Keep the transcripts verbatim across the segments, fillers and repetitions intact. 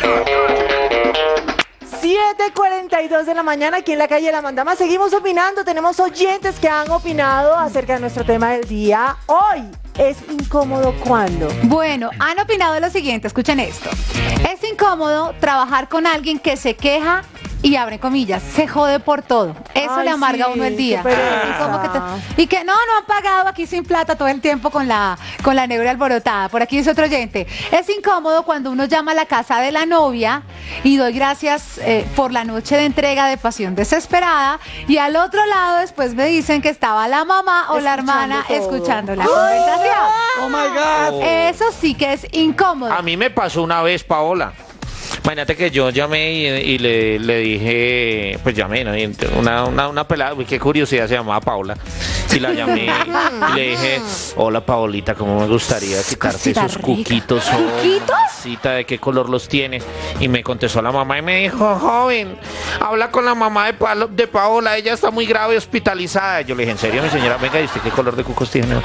siete cuarenta y dos de la mañana aquí en la calle La Mandama. Seguimos opinando. Tenemos oyentes que han opinado acerca de nuestro tema del día. Hoy es incómodo cuando. Bueno, han opinado lo siguiente. Escuchen esto. Es incómodo trabajar con alguien que se queja y abre comillas, se jode por todo. Eso Ay, le amarga sí, a uno el día. qué pereza. Y, como que te- y que no, no han pagado aquí sin plata todo el tiempo con la, con la negra alborotada. Por aquí dice otro oyente. Es incómodo cuando uno llama a la casa de la novia y doy gracias eh, por la noche de entrega de pasión desesperada. Y al otro lado después me dicen que estaba la mamá o la hermana todo. escuchando la conversación. Oh my God. Eso sí que es incómodo. A mí me pasó una vez, Paola. Imagínate que yo llamé y, y le, le dije, pues llamé, ¿no? Y una, una, una pelada, uy, qué curiosidad, se llamaba Paola. Y la llamé y le dije, hola Paolita, cómo me gustaría quitarte Cosita esos rica. cuquitos. o ¿Cuquitos? Cita, ¿de qué color los tienes? Y me contestó la mamá y me dijo, joven, habla con la mamá de, Palo, de Paola, ella está muy grave y hospitalizada. Yo le dije, ¿en serio, mi señora? Venga, ¿y usted qué color de cucos tiene?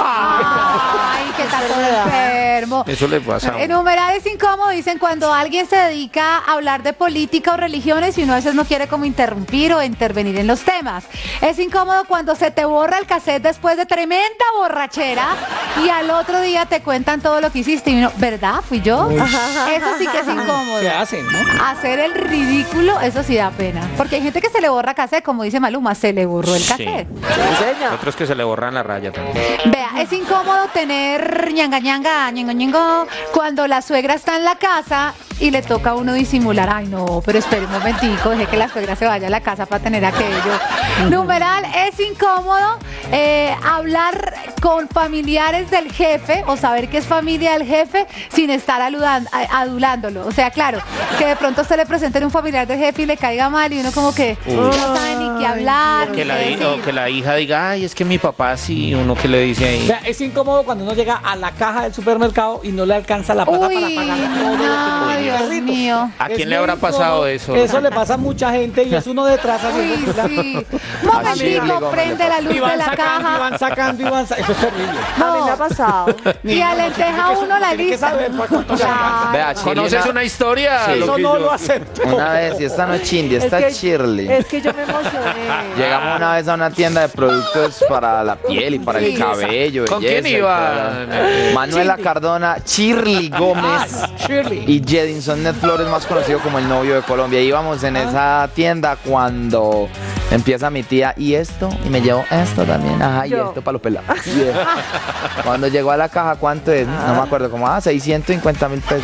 Ay, qué tal todo enfermo. Eso le pasa a uno. En numeral es incómodo, dicen cuando alguien se dedica a hablar de política o religiones y uno a veces no quiere como interrumpir o intervenir en los temas. Es incómodo cuando se te borra el cassette después de tremenda borrachera y al otro día te cuentan todo lo que hiciste y uno, ¿verdad? ¿Fui yo? Eso sí que es incómodo. ¿Qué hacen, no? Hacer el ridículo, eso sí da pena. Porque hay gente que se le borra cassette, como dice Maluma, se le borró el Sí. cassette. Enseña. Otros que se le borran la raya también. Vea, es incómodo tener ñanga ñanga, ñengo ñengo, cuando la suegra está en la casa y le toca a uno disimular. Ay, no, pero espere un momentico, deje que la suegra se vaya a la casa para tener aquello. Numeral, es incómodo eh, hablar con familiares del jefe o saber que es familia del jefe sin estar aludan- a- adulándolo. O sea, claro, que de pronto se le presente un familiar del jefe y le caiga mal y uno como que no sabe ni qué hablar. O ni que, la, qué hi- decir. o que la hija diga, ay, es que mi papá sí, uno que le dice ahí. Vea, es incómodo cuando uno llega a la caja del supermercado y no le alcanza la plata Uy, para pagar todo lo que no, tiene el Dios carrito. mío. ¿A Es quién le muy habrá pasado incómodo. eso? Eso le pasa a mucha gente y es uno detrás haciendo Uy, fila. sí. A Shirley Momentico, Gómez prende le la luz Y de van la sacando, y caja. van sacando, y van sacando. Eso es terrible. A mí me ha pasado. Y a la lenteja uno la Tiene que lista. saber para cuánto le alcanza. Vea, Shirley, ¿Conoces una- una historia? Sí. Eso no lo acepto. Una vez, y esta no es Chindi, Es esta que- es Shirley. Es que yo me emocioné. Llegamos una vez a una tienda de productos para la piel y para el Sí. cabello. ¿Con belleza quién y iban? todo. Manuela Cardona, Shirley Gómez Shirley. y Jedinson Net Flores, más conocido como el novio de Colombia. Íbamos en esa tienda cuando empieza mi tía, ¿y esto? Y me llevo esto también. Ajá, y Yo. esto para los pelados. Bien. Cuando llegó a la caja, ¿cuánto es? No me acuerdo, como, ah, seiscientos cincuenta mil pesos.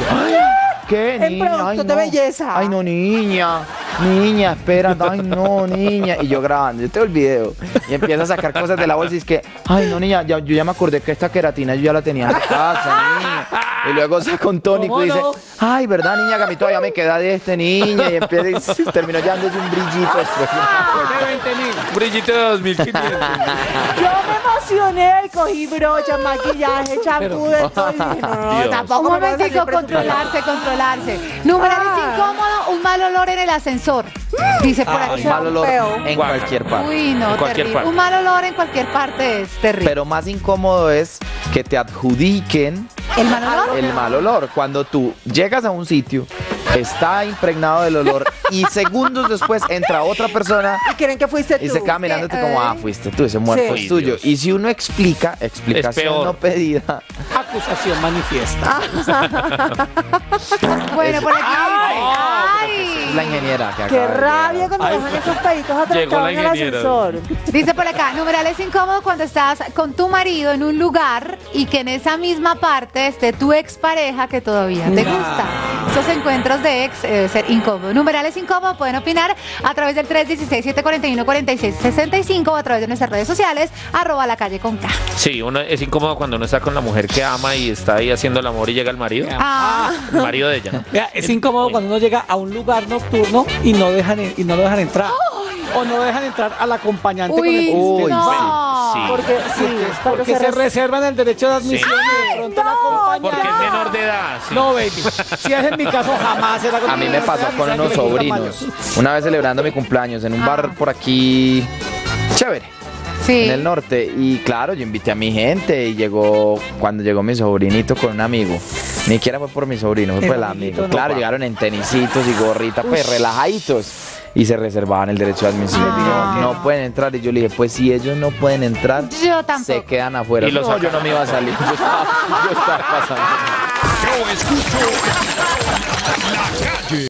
¿Qué, En niña? productos Ay, de no. belleza. Ay, no, niña. Niña, espera. Ay, no, niña. Y yo grabando, yo tengo el video. Y empiezo a sacar cosas de la bolsa y es que, ay, no, niña, ya- yo ya me acordé que esta queratina yo ya la tenía en la casa, niña. Y luego saca un tónico y dice, ¿Cómo ay, ¿verdad, niña? Que a mí todavía me queda de este, niña. Y empieza y terminó llevándose un brillito después. De veinte mil. Brillito de dos mil quinientos. Yo me emocioné, cogí brocha, maquillaje, champú, de todo. Y dije, no, no, Dios. tampoco Un me va a salir momentico, presupuesto. controlarse, controlarse. Numeral es Ah. incómodo, un mal olor en el ascensor. Dice por Ah, aquí. un mal olor feo. en Guácala. cualquier parte. Uy, no, En cualquier terrible. parte. Un mal olor en cualquier parte es terrible. Pero más incómodo es que te adjudiquen ¿El mal olor? el mal olor. Cuando tú llegas a un sitio, está impregnado del olor y segundos después entra otra persona Y creen que fuiste tú. y se queda mirándote como, eh. ah, fuiste tú, ese muerto Sí. es tuyo. Dios. Y si uno explica, explicación peor. no pedida, Acusación manifiesta. Bueno, es- por aquí. es la Ay. ingeniera que Qué acaba de rabia llegar. cuando dejan esos peditos Llegó la atracados en el ingeniera. ascensor. Dice por acá, numeral es incómodo cuando estás con tu marido en un lugar y que en esa misma parte esté tu expareja que todavía te gusta. Esos encuentros de ex eh, debe ser incómodo. Numeral es incómodo, pueden opinar a través del tres uno seis, siete cuatro uno, cuatro seis seis cinco o a través de nuestras redes sociales, arroba la calle con K. Sí, uno es incómodo cuando uno está con la mujer que ama y está ahí haciendo el amor y llega el marido. Ah, El marido de ella, ¿no? Vea, es incómodo cuando uno llega a un lugar nocturno y no dejan en- y no lo dejan entrar. O no dejan entrar al acompañante con el uy, que Uy, usted va. no. sí. Porque sí, porque, Porque se reservan el derecho de admisión y de pronto la acompañante. Porque es menor de edad. Sí. No, baby. Si es en mi caso, jamás era con A mí me pasó con unos sobrinos. Una vez celebrando mi cumpleaños en un bar por aquí. Chévere. Sí. en el norte. Y claro, yo invité a mi gente y llegó, cuando llegó mi sobrinito con un amigo. Ni siquiera fue por mi sobrino, fue Qué por el bonito, amigo. ¿no? Claro, llegaron en tenisitos y gorrita, pues relajaditos. Y se reservaban el derecho de admisión. Ah. Dijo, no pueden entrar. Y yo le dije, pues si ellos no pueden entrar, Yo tampoco. se quedan afuera. Y los No, yo no me iba a salir. Yo estaba, yo estaba pasando. Yo escucho la calle.